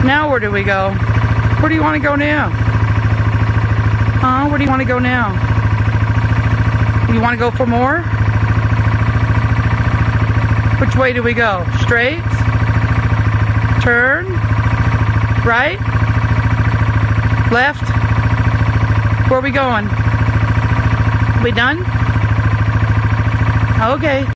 Now where do we go? Where do you want to go now? Huh? Where do you want to go now? You want to go for more? Which way do we go? Straight? Turn? Right? Left? Where are we going? We done? Okay.